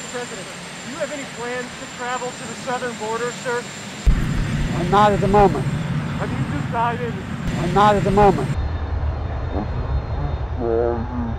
President, do you have any plans to travel to the southern border, sir? Not at the moment. Have you decided? Not at the moment.